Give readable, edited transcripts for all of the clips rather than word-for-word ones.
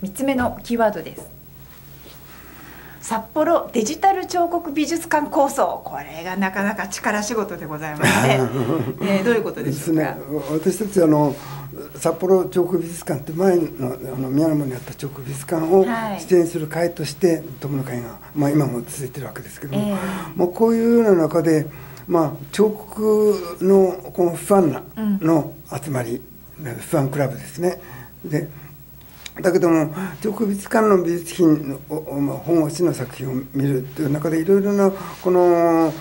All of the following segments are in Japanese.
3つ目のキーワードです。札幌デジタル彫刻美術館構想、これがなかなか力仕事でございまして、どういうことでしょうか。 私たち札幌彫刻美術館って前の宮野にあった彫刻美術館を出演する会として友の会が、今も続いてるわけですけども、もうこういうような中で、彫刻のこのファンの集まり、ファンクラブですね。でだけども彫刻美術館の美術品の本押しの作品を見るという中でいろいろなこの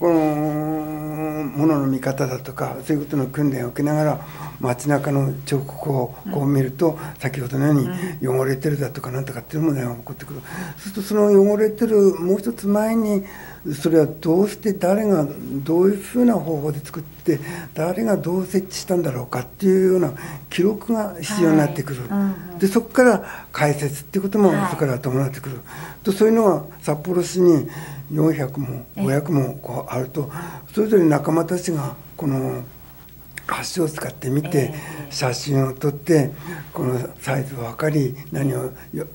ものの見方だとかそういうことの訓練を受けながら街中の彫刻をこう見ると、先ほどのように汚れてるだとかなんとかっていう問題が起こってくる。そうするとその汚れてるもう一つ前にそれはどうして誰がどういうふうな方法で作って誰がどう設置したんだろうかっていうような記録が必要になってくる、でそこから解説っていうこともそこから伴ってくる、とそういうのが札幌市に400も500もこうあると、それぞれ仲間たちがこの橋を使って見て写真を撮ってこのサイズを測り何を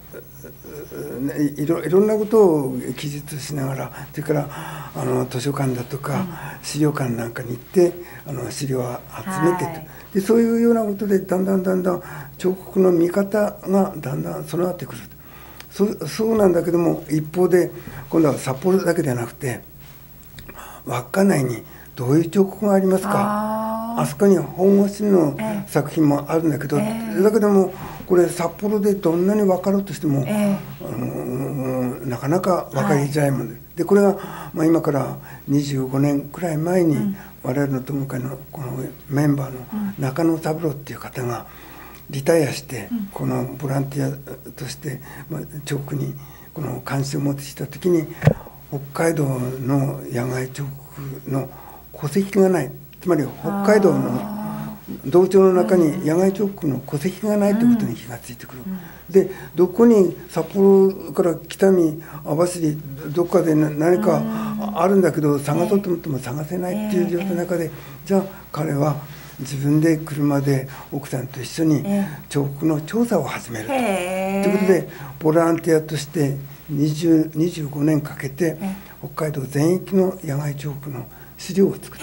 いろんなことを記述しながら、それから図書館だとか資料館なんかに行って資料を集めてと、でそういうようなことでだんだん彫刻の見方がだんだん備わってくる。そうなんだけども、一方で今度は札幌だけではなくて稚内にどういう彫刻がありますか。あそこに本押しの作品もあるんだけど、だけどもこれ札幌でどんなに分かろうとしても、なかなか分かりづらいもので、これが、今から25年くらい前に、我々の友会のこのメンバーの中野三郎っていう方がリタイアして、このボランティアとして、彫刻にこの関心を持ってきた時に北海道の野外彫刻の戸籍がない、つまり北海道の道庁の中に野外彫刻の戸籍がないということに気がついてくる、でどこに札幌から北見網走どっかで何かあるんだけど探そうと思っても探せないっていう状態の中で、じゃあ彼は自分で車で奥さんと一緒に彫刻の調査を始めるということで、ボランティアとして25年かけて北海道全域の野外彫刻の資料を作った。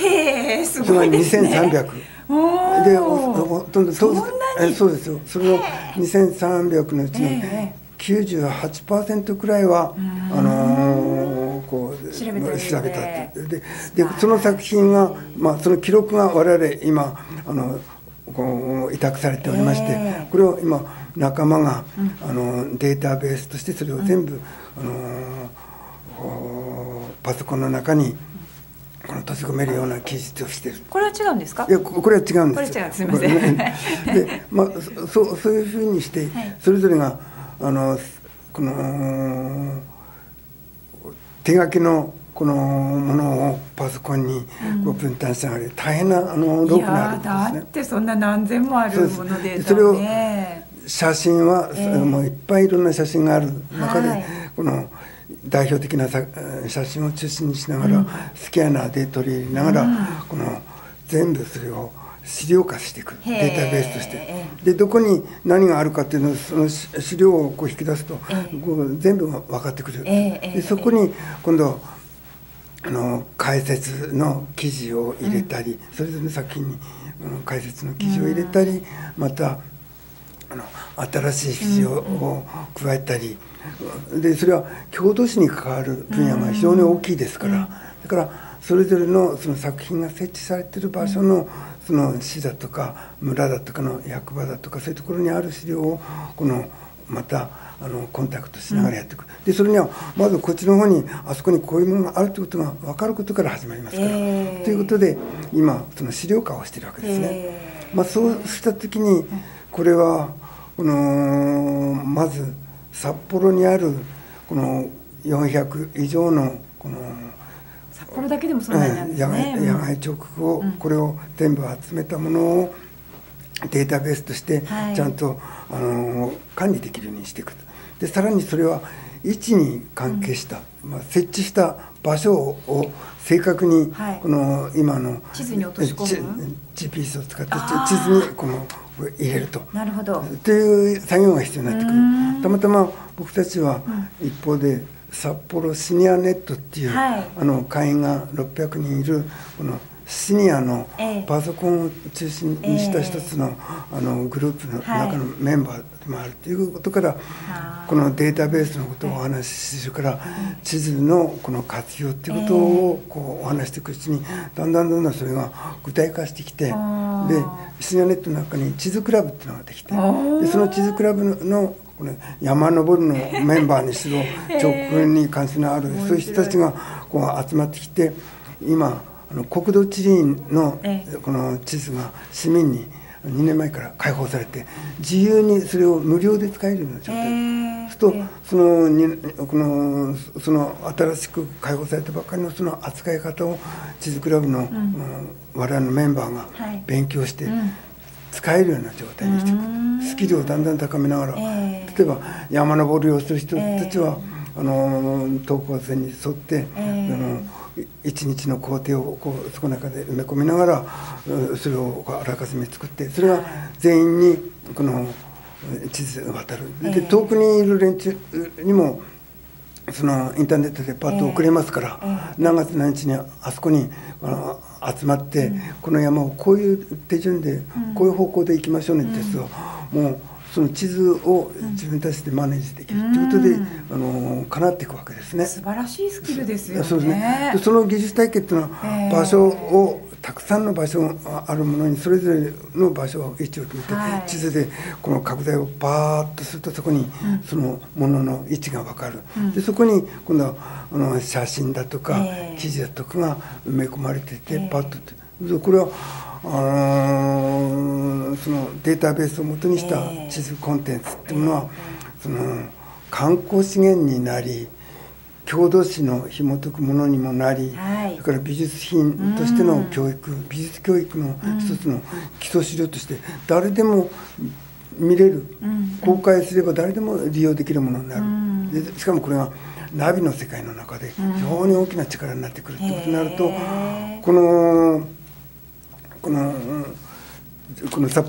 すごいですね。 それが2300でほとんどそうですよ。それを2300のうちの98% くらいはこう調べたってでその作品が、その記録が我々今こう委託されておりまして、これを今仲間がデータベースとしてそれを全部パソコンの中に閉じ込めるような記述をしている。 これは違うんですか。 いや、これは違うんです。 これ違う、すみません。で、 そういうふうにしてそれぞれがこの手書きのこのものをパソコンにこう分担しながら大変な労苦のあるんですね。 だってそんな何千もあるもので、 それを写真はもういっぱいいろんな写真がある中で、この代表的な写真を中心にしながら、スキャナーで取り入れながら、この全部それを資料化していく、データベースとして、でどこに何があるかっていうのをその資料をこう引き出すと、こう全部が分かってくる、でそこに今度解説の記事を入れたり、それぞれの作品に解説の記事を入れたり、また新しい記事を加えたり、でそれは郷土史に関わる分野が非常に大きいですから、だからそれぞれのその作品が設置されている場所のその市だとか村だとかの役場だとかそういうところにある資料をまたコンタクトしながらやっていく。でそれにはまずこっちの方にあそこにこういうものがあるということが分かることから始まりますから、ということで今その資料化をしているわけですね。そうした時にこれはまず札幌にあるこの400以上のこの札幌だけでもそんなになんですね。 野外彫刻をこれを全部集めたものをデータベースとしてちゃんと管理できるようにしていく。でさらにそれは位置に関係した、設置した場所を正確にこの今の地図に落とし込む GPS を使って地図に入れると。 なるほど。 という作業が必要になってくる。 たまたま僕たちは一方で札幌シニアネットっていう、会員が600人いるこのシニアのパソコンを中心にした一つの、グループの中のメンバーでもあるということから、このデータベースのことをお話しするから、地図のこの活用っていうことをこうお話していくうちにだんだんそれが具体化してきて、でシニアネットの中に地図クラブっていうのができて、でその地図クラブのこれ山登るのメンバーにしろ彫刻に関心のあるそういう人たちがこう集まってきて、今国土地理院のこの地図が市民に2年前から開放されて、自由にそれを無料で使えるような状態、そうするとその新しく開放されたばっかりのその扱い方を地図クラブの我々のメンバーが勉強して使えるような状態にしていく、スキルをだんだん高めながら、例えば山登りをする人たちは等高線に沿って一日の工程をこうその中で埋め込みながらそれをあらかじめ作って、それが全員にこの地図が渡る。で遠くにいる連中にもそのインターネットでパッと送れますから、何月何日にあそこに集まって、この山をこういう手順でこういう方向で行きましょうねってやつをもうその地図を自分たちでマネージできるということで、叶っていくわけですね。 素晴らしいスキルですよね。 そうですね。その技術体系っていうのは、場所をたくさんの場所があるものにそれぞれの場所を位置を決めて、地図でこの拡大をバーッとするとそこにそのものの位置が分かる。でそこに今度は写真だとか記事だとかが埋め込まれていて、パッとこれはそのデータベースを元にした地図コンテンツっていうものは、その観光資源になり、郷土史の紐解くものにもなり、それから美術品としての教育、美術教育の一つの基礎資料として誰でも見れる、公開すれば誰でも利用できるものになる。でしかもこれがナビの世界の中で非常に大きな力になってくるということになると、この札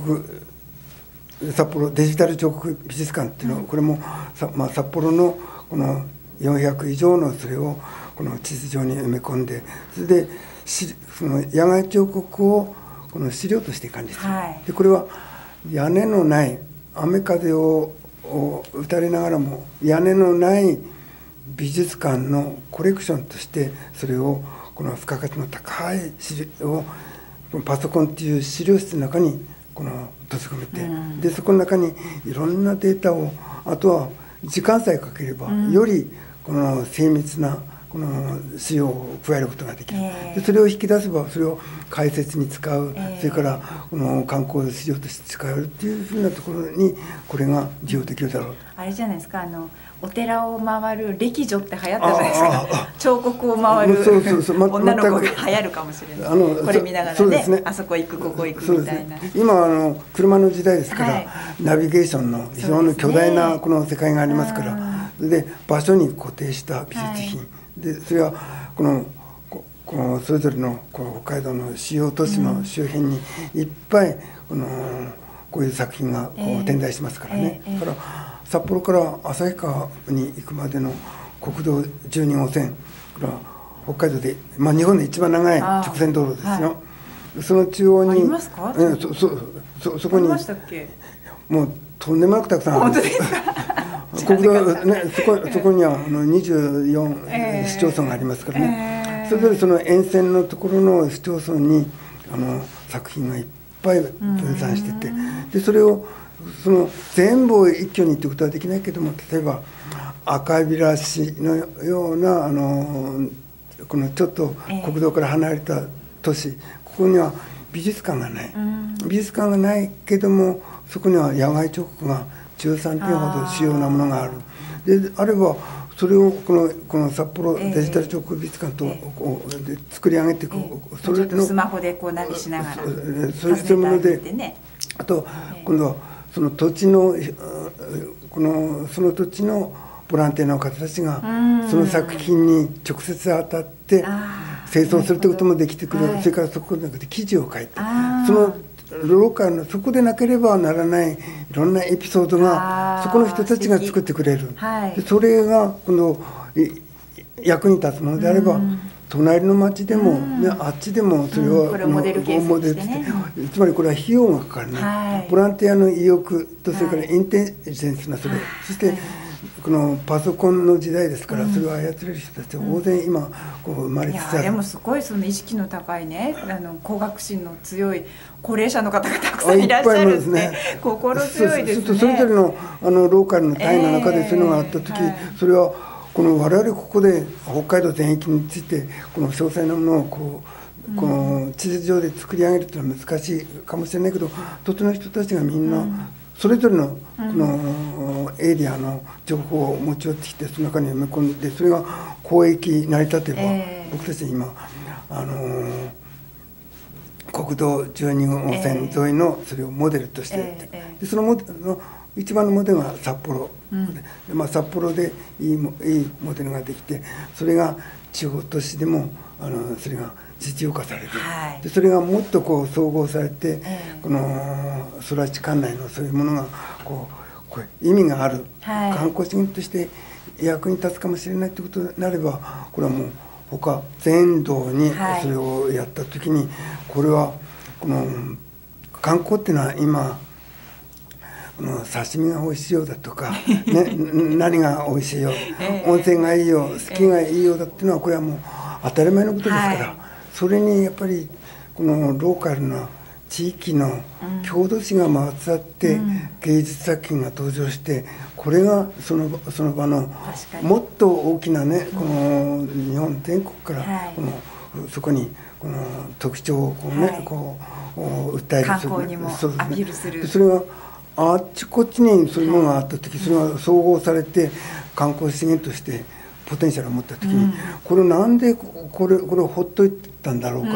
幌デジタル彫刻美術館っていうのは、これも札幌のこの400以上のそれをこの地図上に埋め込んで、それでその野外彫刻をこの資料として管理する。でこれは屋根のない雨風を打たれながらも屋根のない美術館のコレクションとしてそれをこの付加価値の高い資料をパソコンっていう資料室の中にこの閉じ込めて、でそこの中にいろんなデータを、あとは時間さえかければよりこの精密なこの資料を加えることができる。でそれを引き出せばそれを解説に使う、それからこの観光資料として使えるっていうふうなところにこれが利用できるだろう。 あれじゃないですか、お寺を回る歴女って流行ったじゃないですか。彫刻を回る女の子が流行るかもしれない。これ見ながらね、あそこ行くここ行くみたいな。 今車の時代ですから、ナビゲーションの非常に巨大なこの世界がありますから、で場所に固定した美術品で、それはこのそれぞれのこの北海道の主要都市の周辺にいっぱいこういう作品がこう点在しますからね。だから札幌から旭川に行くまでの国道12号線、北海道で、日本で一番長い直線道路ですよ。その中央にありますか？ そこにもうとんでもなくたくさんあるんです。国道ね、そこには24市町村がありますからね。それぞれその沿線のところの市町村に作品がいっぱい分散してて、でそれを全部を一挙にということはできないけども、例えば赤平市のようなこのちょっと国道から離れた都市、ここには美術館がない、美術館がないけどもそこには野外彫刻が13点ほど主要なものがある。であればそれをこの札幌デジタル彫刻美術館と作り上げていく、 それのスマホでこうナビしながらそういうもので、あと今度はその土地のボランティアの方たちがその作品に直接当たって清掃するということもできてくる。それからそこで記事を書いて、そのローカルのそこでなければならないいろんなエピソードがそこの人たちが作ってくれる、でそれが今度役に立つものであれば、隣の町でも、あっちでもそれは、 これをモデルケースにしてね、 つまりこれは費用がかかるね、ボランティアの意欲とそれからインテリジェンスなそれ、そしてこのパソコンの時代ですから、それを操れる人たちは大勢今こう生まれつつある。 でもすごいその意識の高いね、工学心の強い高齢者の方がたくさんいらっしゃるって、心強いですね。 それぞれのローカルの単位の中でそういうのがあった時、それはこの我々ここで北海道全域についてこの詳細なものをこの地図上で作り上げるというのは難しいかもしれないけど、土地の人たちがみんなそれぞれのこのエリアの情報を持ち寄ってきて、その中に埋め込んで、それが交易成り立てば、僕たち今国道12号線沿いのそれをモデルとして、でそのモデルの一番のモデルが札幌、で札幌でいいモデルができて、それが地方都市でもそれが実用化されて、でそれがもっとこう総合されて、この空知管内のそういうものがこれ意味がある、観光資源として役に立つかもしれないということになれば、これはもう他全道にそれをやった時に、これはこの観光っていうのは今刺身が美味しいようだとか、ね、何が美味しいよ、温泉がいいよ、スキーがいいようだっていうのはこれはもう当たり前のことですから、それにやっぱりこのローカルな地域の郷土史が回つあって芸術作品が登場して、これがその場のもっと大きなね、この日本全国からそこにこの特徴をこうね、こう訴える、 観光にもアピールする。 それがあっちこっちにそういうものがあった時、それが総合されて観光資源としてポテンシャルを持った時に、これなんでこれをほっといたんだろうか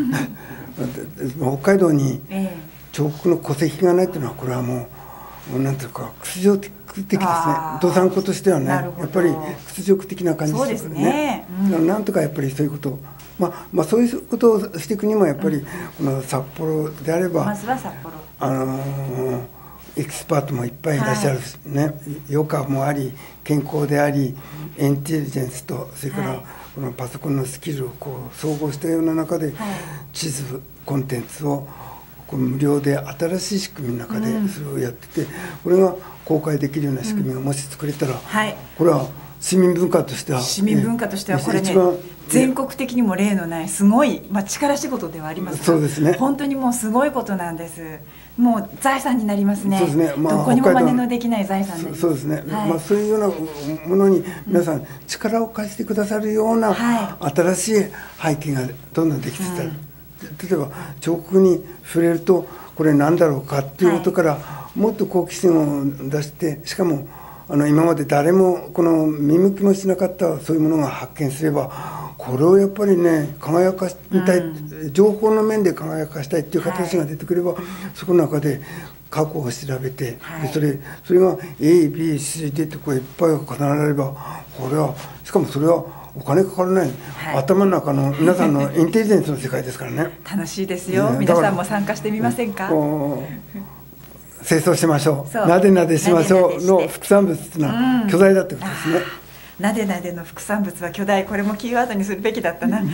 北海道に彫刻の戸籍がないっていうのは、これはもうなんていうか屈辱的ですね。道産子としてはね、やっぱり屈辱的な感じですよね。なんとかやっぱりそういうことをそういうことをしていくにも、やっぱりこの札幌であれば、 まずは札幌エキスパートもいっぱいいらっしゃるしね、余暇もあり、健康であり、インテリジェンスと、それからこのパソコンのスキルをこう総合したような中で、地図コンテンツを無料で新しい仕組みの中でそれをやってて、これが公開できるような仕組みがもし作れたら、これは市民文化としてはこれね、全国的にも例のないすごい、力仕事ではありますが、 そうですね、 本当にもうすごいことなんです。もう財産になりますね。 そうですね、 どこにも真似のできない財産です。 そうですね、そういうようなものに皆さん力を貸してくださるような新しい背景がどんどんできてたり、例えば彫刻に触れるとこれ何だろうかっていうことから、もっと好奇心を出して、しかも今まで誰もこの見向きもしなかったそういうものが発見すれば、これをやっぱりね輝かしたい、情報の面で輝かしたいっていう形が出てくれば、そこの中で過去を調べて、でそれが A、B、C、D ってこういっぱい重なられば、これはしかもそれはお金かからない、頭の中の皆さんのインテリジェンスの世界ですからね。 楽しいですよ、皆さんも参加してみませんか。 清掃しましょう、なでなでしましょうの副産物っていうのは巨大だってことですね。 なでなでの副産物は巨大、これもキーワードにするべきだったな。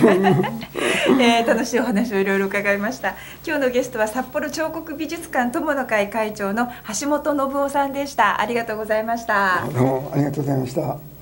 楽しいお話をいろいろ伺いました。今日のゲストは札幌彫刻美術館友の会会長の橋本信夫さんでした。ありがとうございました。 どうもありがとうございました。